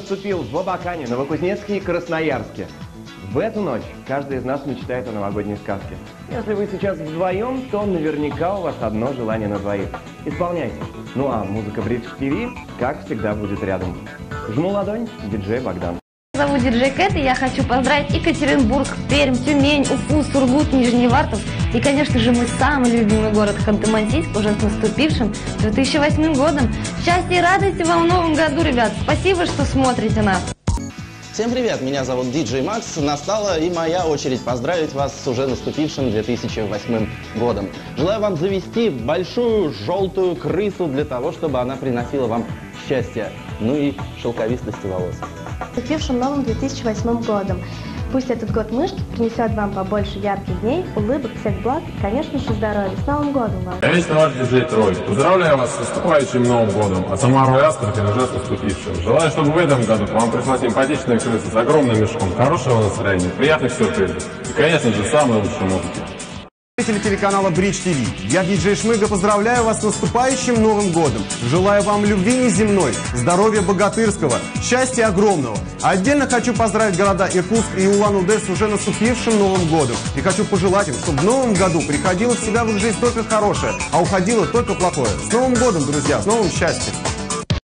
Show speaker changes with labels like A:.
A: наступил в Абакане, Новокузнецке и Красноярске. В эту ночь каждый из нас мечтает о новогодней сказке. Если вы сейчас вдвоем, то наверняка у вас одно желание на двоих. Исполняйте. Ну а музыка Бридж ТВ, как всегда, будет рядом. Жму ладонь, диджей Богдан.
B: Меня зовут диджей Кэт, и я хочу поздравить Екатеринбург, Пермь, Тюмень, Уфу, Сургут, Нижневартовск и, конечно же, мой самый любимый город Ханты-Мансийск уже с наступившим 2008 годом. Счастья и радости вам в новом году, ребят! Спасибо, что смотрите нас!
C: Всем привет, меня зовут Диджей Макс. Настала и моя очередь поздравить вас с уже наступившим 2008 годом. Желаю вам завести большую желтую крысу для того, чтобы она приносила вам счастье, ну и шелковистости волос.
D: С наступившим новым 2008 годом. Пусть этот год мышки принесет вам побольше ярких дней, улыбок, всех благ и, конечно же, здоровья. С Новым годом вас!
E: Я лично ваш диджей Трой. Поздравляю вас с наступающим Новым годом, а Самару и Астрахань уже с наступившим. Желаю, чтобы в этом году к вам пришла симпатичная крыса с огромным мешком, хорошего настроения, приятных сюрпризов и, конечно же, самой лучшей музыки.
F: Телеканала Бридж ТВ. Я, диджей Шмыга, поздравляю вас с наступающим Новым годом. Желаю вам любви неземной, здоровья богатырского, счастья огромного. А отдельно хочу поздравить города Иркутск и Улан-Удэ с уже наступившим Новым годом. И хочу пожелать им, чтобы в Новом году приходило всегда в их жизнь только хорошее, а уходило только плохое. С Новым годом, друзья, с новым счастьем!